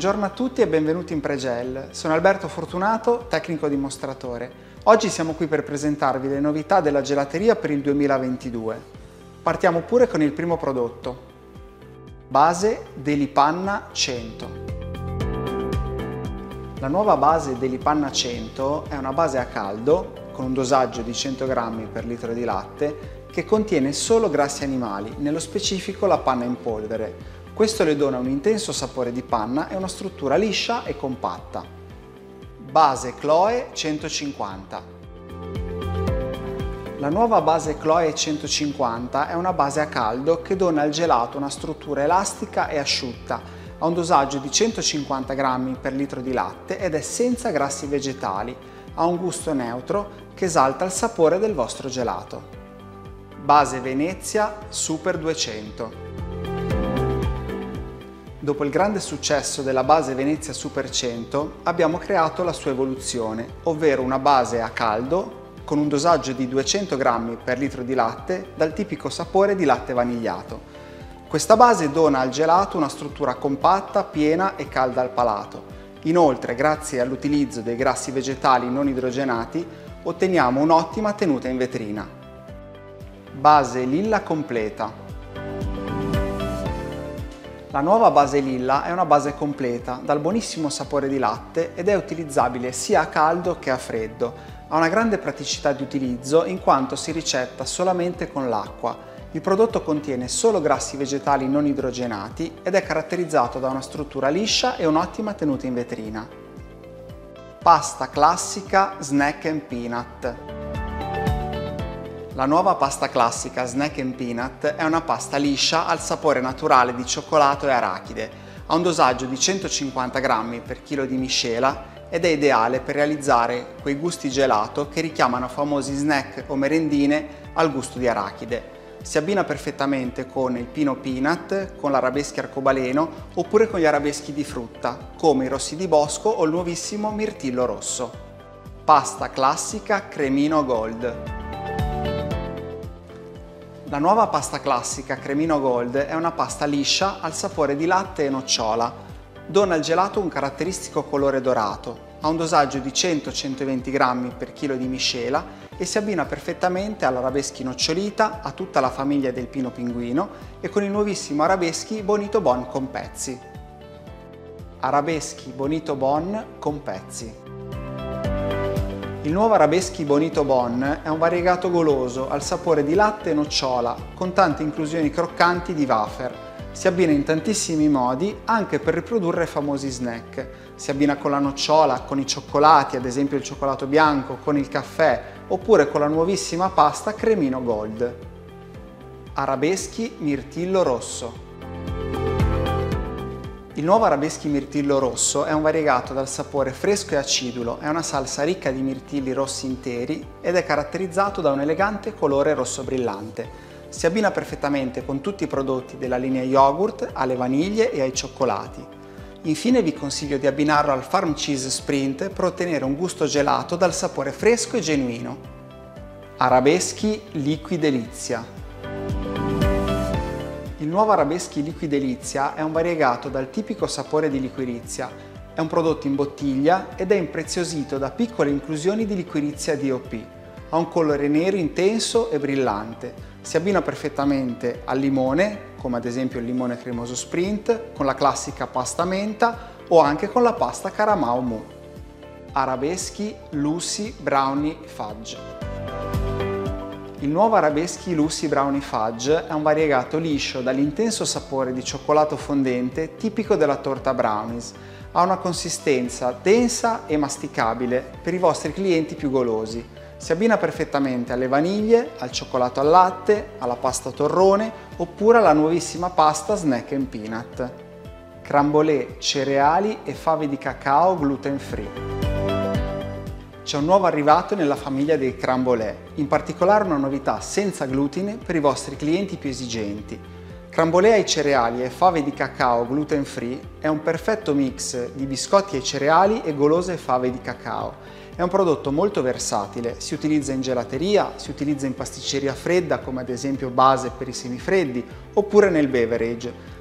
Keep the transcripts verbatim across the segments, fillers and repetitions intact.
Buongiorno a tutti e benvenuti in Pregel. Sono Alberto Fortunato, tecnico dimostratore. Oggi siamo qui per presentarvi le novità della gelateria per il duemilaventidue. Partiamo pure con il primo prodotto. Base Delipanna cento. La nuova base Delipanna cento è una base a caldo con un dosaggio di cento grammi per litro di latte che contiene solo grassi animali, nello specifico la panna in polvere. Questo le dona un intenso sapore di panna e una struttura liscia e compatta. Base Chloe centocinquanta. La nuova base Chloe centocinquanta è una base a caldo che dona al gelato una struttura elastica e asciutta, ha un dosaggio di centocinquanta grammi per litro di latte ed è senza grassi vegetali, ha un gusto neutro che esalta il sapore del vostro gelato. Base Venezia Super duecento. Dopo il grande successo della base Venezia Super cento, abbiamo creato la sua evoluzione, ovvero una base a caldo con un dosaggio di duecento grammi per litro di latte dal tipico sapore di latte vanigliato. Questa base dona al gelato una struttura compatta, piena e calda al palato. Inoltre, grazie all'utilizzo dei grassi vegetali non idrogenati, otteniamo un'ottima tenuta in vetrina. Base Lilla completa. La nuova base Lilla è una base completa, dal buonissimo sapore di latte ed è utilizzabile sia a caldo che a freddo. Ha una grande praticità di utilizzo in quanto si ricetta solamente con l'acqua. Il prodotto contiene solo grassi vegetali non idrogenati ed è caratterizzato da una struttura liscia e un'ottima tenuta in vetrina. Pasta classica Snack and Peanut. La nuova pasta classica Snack and Peanut è una pasta liscia al sapore naturale di cioccolato e arachide. Ha un dosaggio di centocinquanta grammi per chilo di miscela ed è ideale per realizzare quei gusti gelato che richiamano famosi snack o merendine al gusto di arachide. Si abbina perfettamente con il Pino Peanut, con l'arabeschi arcobaleno oppure con gli arabeschi di frutta, come i rossi di bosco o il nuovissimo mirtillo rosso. Pasta classica Cremino Gold. La nuova pasta classica Cremino Gold è una pasta liscia al sapore di latte e nocciola. Dona al gelato un caratteristico colore dorato, ha un dosaggio di cento centoventi grammi per chilo di miscela e si abbina perfettamente all'arabeschi nocciolita, a tutta la famiglia del Pino Pinguino e con il nuovissimo arabeschi Bonito Bon con pezzi. Arabeschi Bonito Bon con pezzi. Il nuovo Arabeschi Bonito Bon è un variegato goloso al sapore di latte e nocciola, con tante inclusioni croccanti di wafer. Si abbina in tantissimi modi anche per riprodurre famosi snack. Si abbina con la nocciola, con i cioccolati, ad esempio il cioccolato bianco, con il caffè, oppure con la nuovissima pasta Cremino Gold. Arabeschi Mirtillo Rosso. Il nuovo Arabeschi Mirtillo Rosso è un variegato dal sapore fresco e acidulo, è una salsa ricca di mirtilli rossi interi ed è caratterizzato da un elegante colore rosso brillante. Si abbina perfettamente con tutti i prodotti della linea yogurt, alle vaniglie e ai cioccolati. Infine vi consiglio di abbinarlo al Farm Cheese Sprint per ottenere un gusto gelato dal sapore fresco e genuino. Arabeschi Liqui Delizia. Il nuovo Arabeschi Liqui Delizia è un variegato dal tipico sapore di liquirizia. È un prodotto in bottiglia ed è impreziosito da piccole inclusioni di liquirizia D O P. Ha un colore nero intenso e brillante. Si abbina perfettamente al limone, come ad esempio il limone cremoso Sprint, con la classica pasta menta o anche con la pasta Caramao Mu. Arabeschi Lucy Brownie Fudge. Il nuovo Arabeschi Lucy Brownie Fudge è un variegato liscio dall'intenso sapore di cioccolato fondente tipico della torta brownies. Ha una consistenza densa e masticabile per i vostri clienti più golosi. Si abbina perfettamente alle vaniglie, al cioccolato al latte, alla pasta torrone oppure alla nuovissima pasta Snack and Peanut. Crambolè, cereali e fave di cacao gluten free. C'è un nuovo arrivato nella famiglia dei Crambolè, in particolare una novità senza glutine per i vostri clienti più esigenti. Crambolè ai cereali e fave di cacao gluten free è un perfetto mix di biscotti ai cereali e golose fave di cacao. È un prodotto molto versatile, si utilizza in gelateria, si utilizza in pasticceria fredda come ad esempio base per i semifreddi oppure nel beverage.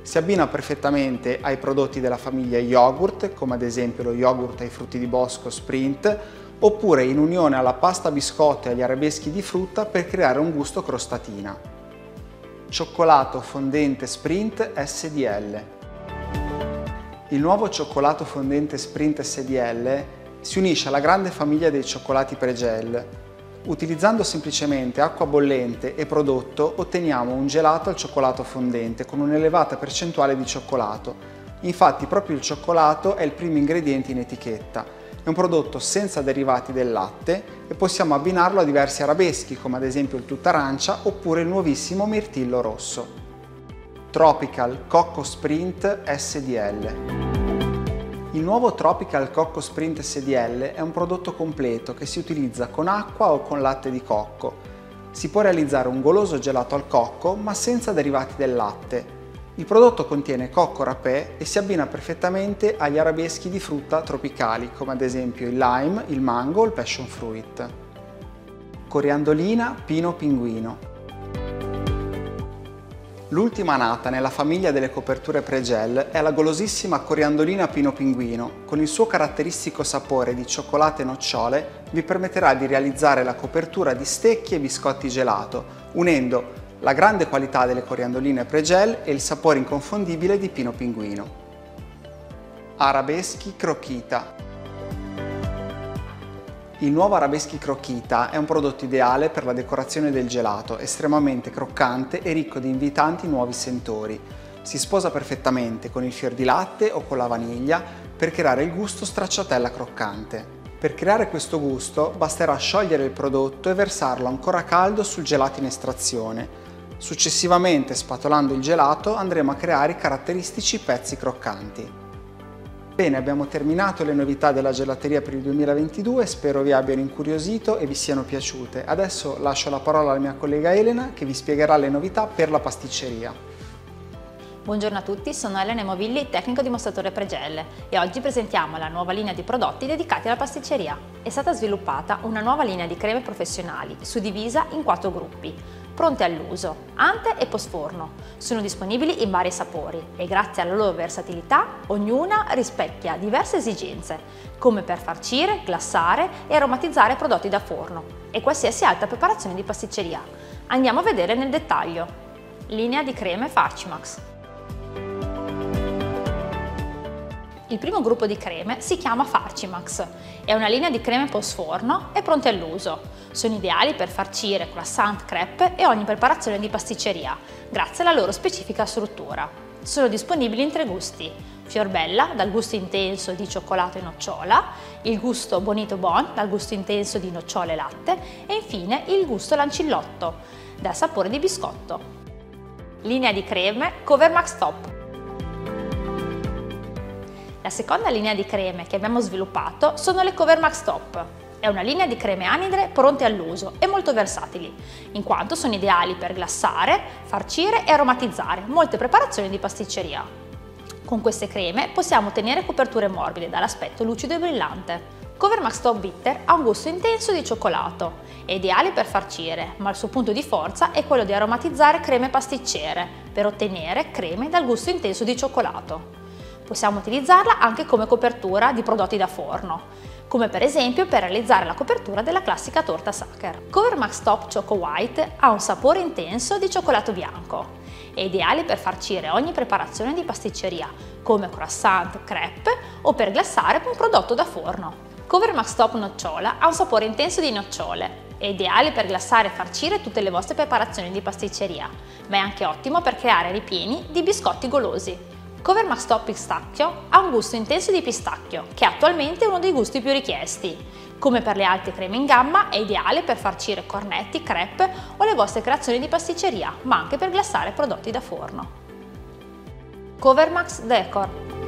Si abbina perfettamente ai prodotti della famiglia yogurt, come ad esempio lo yogurt ai frutti di bosco Sprint, oppure in unione alla pasta biscotti e agli arabeschi di frutta per creare un gusto crostatina. Cioccolato fondente Sprint S D L. Il nuovo cioccolato fondente Sprint S D L si unisce alla grande famiglia dei cioccolati Pregel. Utilizzando semplicemente acqua bollente e prodotto otteniamo un gelato al cioccolato fondente con un'elevata percentuale di cioccolato. Infatti proprio il cioccolato è il primo ingrediente in etichetta. È un prodotto senza derivati del latte e possiamo abbinarlo a diversi arabeschi come ad esempio il tutt'arancia oppure il nuovissimo mirtillo rosso. Tropical Cocco Sprint S D L. Il nuovo Tropical Cocco Sprint S D L è un prodotto completo che si utilizza con acqua o con latte di cocco. Si può realizzare un goloso gelato al cocco ma senza derivati del latte. Il prodotto contiene cocco râpé e si abbina perfettamente agli arabeschi di frutta tropicali come ad esempio il lime, il mango o il passion fruit. Coriandolina Pino Pinguino. L'ultima nata nella famiglia delle coperture Pregel è la golosissima coriandolina Pino Pinguino. Con il suo caratteristico sapore di cioccolato e nocciole vi permetterà di realizzare la copertura di stecchi e biscotti gelato, unendo la grande qualità delle coriandoline Pregel e il sapore inconfondibile di Pino Pinguino. Arabeschi Crocchita. Il nuovo Arabeschi Crocchita è un prodotto ideale per la decorazione del gelato, estremamente croccante e ricco di invitanti nuovi sentori. Si sposa perfettamente con il fior di latte o con la vaniglia per creare il gusto stracciatella croccante. Per creare questo gusto basterà sciogliere il prodotto e versarlo ancora caldo sul gelato in estrazione. Successivamente, spatolando il gelato, andremo a creare i caratteristici pezzi croccanti. Bene, abbiamo terminato le novità della gelateria per il duemilaventidue, spero vi abbiano incuriosito e vi siano piaciute. Adesso lascio la parola alla mia collega Elena che vi spiegherà le novità per la pasticceria. Buongiorno a tutti, sono Elena Movilli, tecnico dimostratore Pregel e oggi presentiamo la nuova linea di prodotti dedicati alla pasticceria. È stata sviluppata una nuova linea di creme professionali suddivisa in quattro gruppi, pronte all'uso, ante e post forno. Sono disponibili in vari sapori e grazie alla loro versatilità ognuna rispecchia diverse esigenze, come per farcire, glassare e aromatizzare prodotti da forno e qualsiasi altra preparazione di pasticceria. Andiamo a vedere nel dettaglio. Linea di creme Farcimax. Il primo gruppo di creme si chiama Farcimax, è una linea di creme post forno e pronte all'uso. Sono ideali per farcire croissant, crêpe e ogni preparazione di pasticceria, grazie alla loro specifica struttura. Sono disponibili in tre gusti: Fiorbella, dal gusto intenso di cioccolato e nocciola, il gusto Bonito Bon, dal gusto intenso di nocciole e latte e infine il gusto Lancillotto, dal sapore di biscotto. Linea di creme Covermax Top. La seconda linea di creme che abbiamo sviluppato sono le Covermax Top. È una linea di creme anidre pronte all'uso e molto versatili, in quanto sono ideali per glassare, farcire e aromatizzare molte preparazioni di pasticceria. Con queste creme possiamo ottenere coperture morbide dall'aspetto lucido e brillante. Covermax Top Bitter ha un gusto intenso di cioccolato, è ideale per farcire, ma il suo punto di forza è quello di aromatizzare creme pasticcere per ottenere creme dal gusto intenso di cioccolato. Possiamo utilizzarla anche come copertura di prodotti da forno, come per esempio per realizzare la copertura della classica torta Sacher. Covermax Top Choco White ha un sapore intenso di cioccolato bianco. È ideale per farcire ogni preparazione di pasticceria, come croissant, crêpe o per glassare un prodotto da forno. Covermax Top Nocciola ha un sapore intenso di nocciole. È ideale per glassare e farcire tutte le vostre preparazioni di pasticceria, ma è anche ottimo per creare ripieni di biscotti golosi. Covermax Top Pistacchio ha un gusto intenso di pistacchio, che è attualmente uno dei gusti più richiesti. Come per le altre creme in gamma, è ideale per farcire cornetti, crêpe o le vostre creazioni di pasticceria, ma anche per glassare prodotti da forno. Covermax Decor.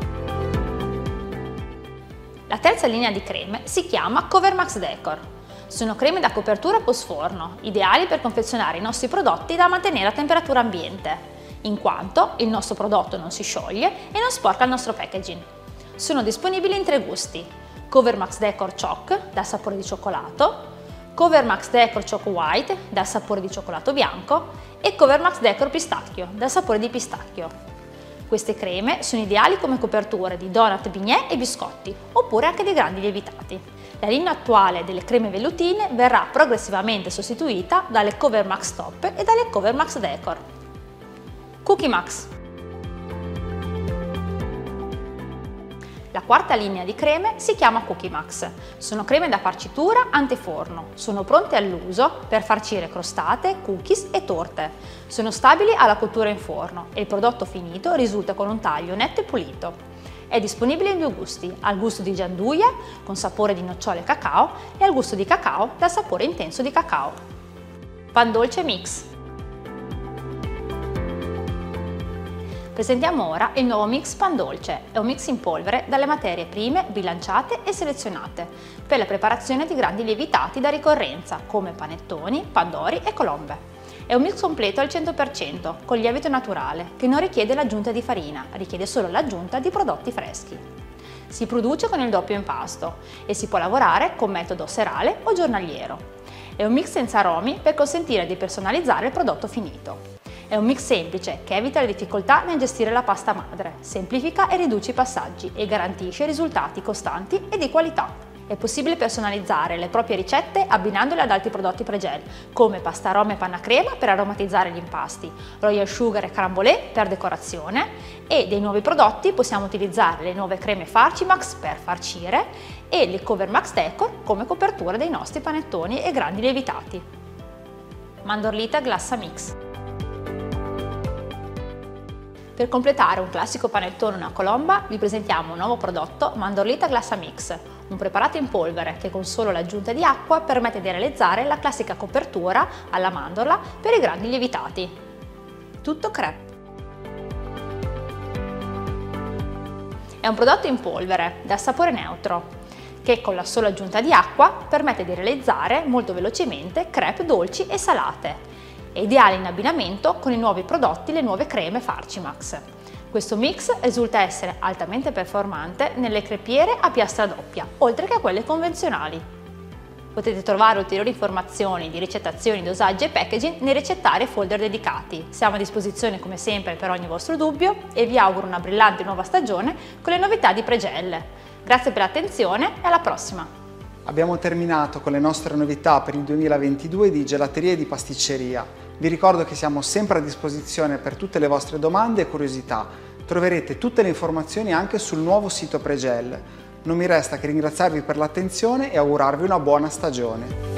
La terza linea di creme si chiama Covermax Decor. Sono creme da copertura post forno, ideali per confezionare i nostri prodotti da mantenere a temperatura ambiente, in quanto il nostro prodotto non si scioglie e non sporca il nostro packaging. Sono disponibili in tre gusti: Covermax Decor Choc dal sapore di cioccolato, Covermax Decor Choco White dal sapore di cioccolato bianco e Covermax Decor Pistacchio dal sapore di pistacchio. Queste creme sono ideali come coperture di donut, bignè e biscotti, oppure anche dei grandi lievitati. La linea attuale delle creme vellutine verrà progressivamente sostituita dalle Cover Max Top e dalle Cover Max Decor. Cookie Max. La quarta linea di creme si chiama Cookie Max. Sono creme da farcitura antiforno. Sono pronte all'uso per farcire crostate, cookies e torte. Sono stabili alla cottura in forno e il prodotto finito risulta con un taglio netto e pulito. È disponibile in due gusti, al gusto di gianduia con sapore di nocciole e cacao e al gusto di cacao dal sapore intenso di cacao. Pan dolce mix. Presentiamo ora il nuovo mix pan dolce. È un mix in polvere dalle materie prime bilanciate e selezionate per la preparazione di grandi lievitati da ricorrenza come panettoni, pandori e colombe. È un mix completo al cento per cento con lievito naturale che non richiede l'aggiunta di farina, richiede solo l'aggiunta di prodotti freschi. Si produce con il doppio impasto e si può lavorare con metodo serale o giornaliero. È un mix senza aromi per consentire di personalizzare il prodotto finito. È un mix semplice che evita le difficoltà nel gestire la pasta madre, semplifica e riduce i passaggi e garantisce risultati costanti e di qualità. È possibile personalizzare le proprie ricette abbinandole ad altri prodotti Pregel, come pasta aroma e panna crema per aromatizzare gli impasti, royal sugar e crambolè per decorazione e dei nuovi prodotti possiamo utilizzare le nuove creme Farcimax per farcire e le Cover Max Decor come copertura dei nostri panettoni e grandi lievitati. Mandorlita glassa mix. Per completare un classico panettone o una colomba vi presentiamo un nuovo prodotto Mandorlita Glassa Mix, un preparato in polvere che con solo l'aggiunta di acqua permette di realizzare la classica copertura alla mandorla per i grandi lievitati. Tutto crepe. È un prodotto in polvere dal sapore neutro che con la sola aggiunta di acqua permette di realizzare molto velocemente crepe dolci e salate. È ideale in abbinamento con i nuovi prodotti, le nuove creme Farcimax. Questo mix risulta essere altamente performante nelle crepiere a piastra doppia, oltre che a quelle convenzionali. Potete trovare ulteriori informazioni di ricettazioni, dosaggi e packaging nei ricettari e folder dedicati. Siamo a disposizione come sempre per ogni vostro dubbio e vi auguro una brillante nuova stagione con le novità di Pregel. Grazie per l'attenzione e alla prossima! Abbiamo terminato con le nostre novità per il duemilaventidue di gelateria e di pasticceria. Vi ricordo che siamo sempre a disposizione per tutte le vostre domande e curiosità. Troverete tutte le informazioni anche sul nuovo sito Pregel. Non mi resta che ringraziarvi per l'attenzione e augurarvi una buona stagione.